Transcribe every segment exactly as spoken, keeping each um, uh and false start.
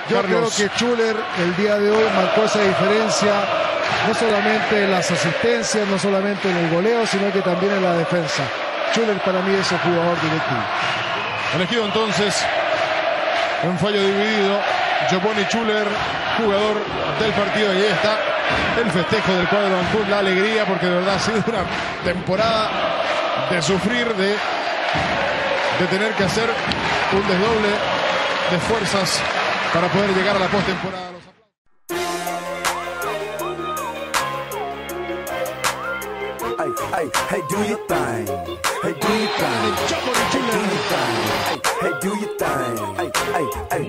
Yo Carlos. creo que Schuller el día de hoy marcó esa diferencia, no solamente en las asistencias, no solamente en el goleo, sino que también en la defensa. Schuller para mí es el jugador directivo. Elegido entonces un fallo dividido, Giovanni Schuller, jugador del partido, y ahí está el festejo del cuadro Ancud, la alegría, porque de verdad ha sido una temporada de sufrir, de, de tener que hacer un desdoble de fuerzas para poder llegar a la postemporada. Hey, hey, hey, do your thing. Hey, do your thing. Hey, do your thing. Hey, hey, hey.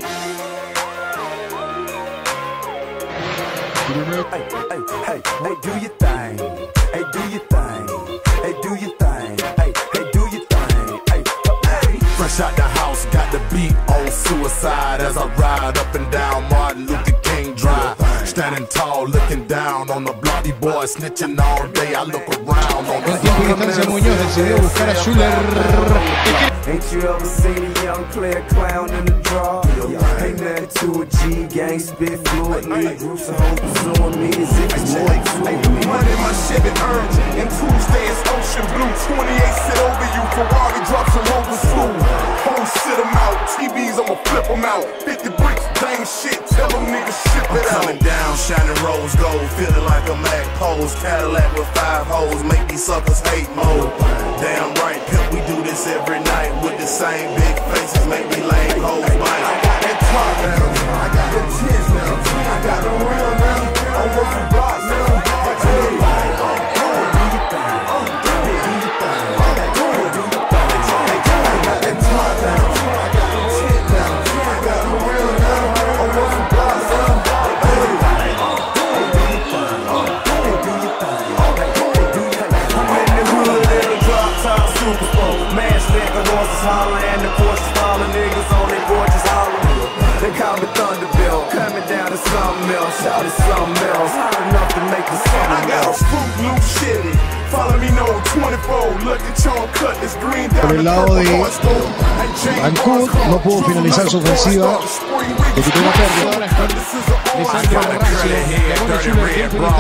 Hey, hey, hey, hey, do your thing. Hey, do your thing. Hey, do your thing. Hey, hey, do your thing. Hey, hey. Fresh out the house, got the beat on suicide as I ride up and down Martin Luther King Drive. Standing tall, looking down on the bloody boy, snitching all day. I look around on the tiempo y distancia, Muñoz decidió buscar a Schuller. Ain't you ever seen a young player clown in the draw? Ain't nothing to a G gang, spit fluently. Groups of hoes pursuing me as if it's more than money, my Chevy earned in Tuesday's Ocean Blue. twenty-eight sit over you, Ferrari drops a rover school. Hoes sit them out, T Vs I'ma flip them out. fifty bricks, dang shit, tell them niggas ship it out. Coming down, shining rose gold, feeling like a Mac pose. Cadillac with five hoes, make these suckers hate mode. Damn right, pimp, we do this every night. With the same big faces, make me lame hoes bite. I got that top now, I got the tits now, I got the real now, I'm working blocks now. Hey, I'm doing do your thing, I'm doing do your thing, I'm doing do your thing. I got that top now, I got the tits now, I got the real now, I'm working blocks now. Hey, I'm doing do your thing, I'm doing do your thing, I'm doing do your thing. I'm in the hood in a drop top super sport, mash nigga horses hollering and the Porsche falling, niggas on their porches hollering. They call me Thunderbill, coming down to something else, shout it something else, hot enough to make the sun. I got a Fruit Loop Chevy, follow me no twenty-four, look at your cut, this green down. Por el lado de Ancud, no pudo finalizar su ofensiva, que tuvo una pérdida. Ahora con Lisandro Borracio, Giovanni Schuller, tiempo y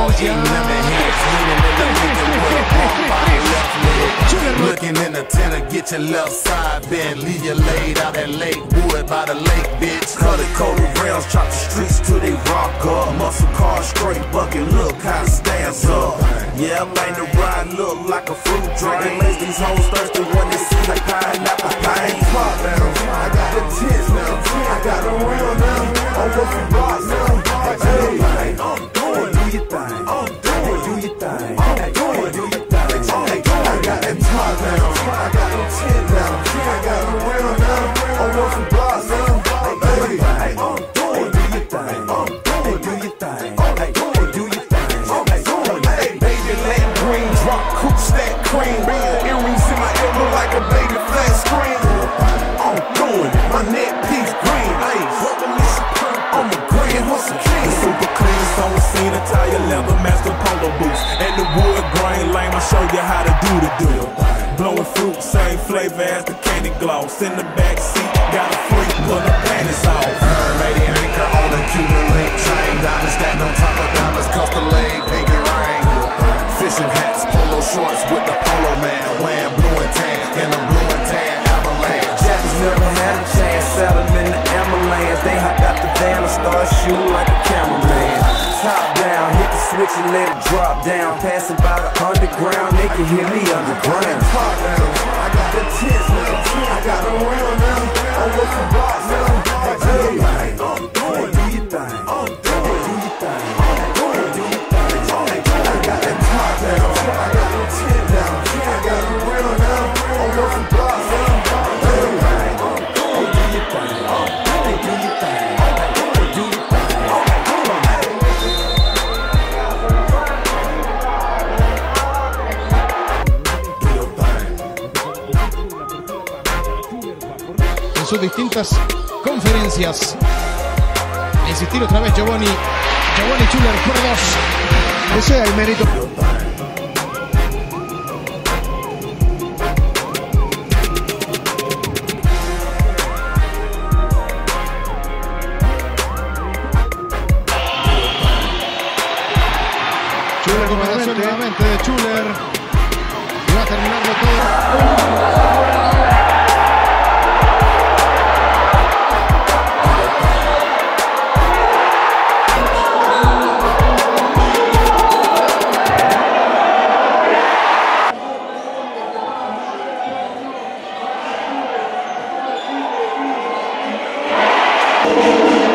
distancia. Looking in the tenor, get your left side bend. Leave you laid out at Lake Wood by the lake, bitch. Color coded rails, chop the streets till they rock up. Muscle car straight bucket, look how it stands up. Yeah, man, the ride look like a fruit drink. Makes these hoes thirsty when they see the pineapple pain. Pop now, I got the tits now, I got the real now. I'm working blocks now. Hey, I'm doing do your thing, I'm doing do your thing, I'm doing do your thing. I got that top now, I got them ten now, I got them real now, I'm working blocks now. Hey, hey, I'm doing do your thing, I'm doing do your thing, I'm doing do your thing. Hey, baby, let green drop, coupe stack cream, earrings in my ear look like a baby flat screen. I'm doing it, my neck piece green, hey, I'm a grand hustle king. The super clean, so I seen a tire leather, master polo boots, and the wood grain lame. I show you how to do the do. Blowing fruit, same flavor as the candy gloss. In the back seat, got a freak, pull the panties off. Lady anchor on a Cuban link train. Diamonds stacked on top of diamonds, custom laid, pinky ring. Fishing hats, polo shorts with the polo man. Wearing blue and tan, in a blue and tan avalanche. Jets never had a chance, sell them in the ambulance. They hopped out the van and start shooting like a cameraman. Top down, hit the switch and let it drop down. Passing by the underground, they can hear me underground. Top down, I got the tits now, I got them real now. I'm working blocks now. Hey, I'm doing do your thing, I'm doing do your thing, I'm doing do your thing. I got that top down, I got them tits now, I got them real now. I'm working blocks now. Hey, I'm doing do your thing, I'm doing do your thing. Sus distintas conferencias. A insistir otra vez Giovanni, Giovanni Schuller por dos. Ese es el mérito. Thank you.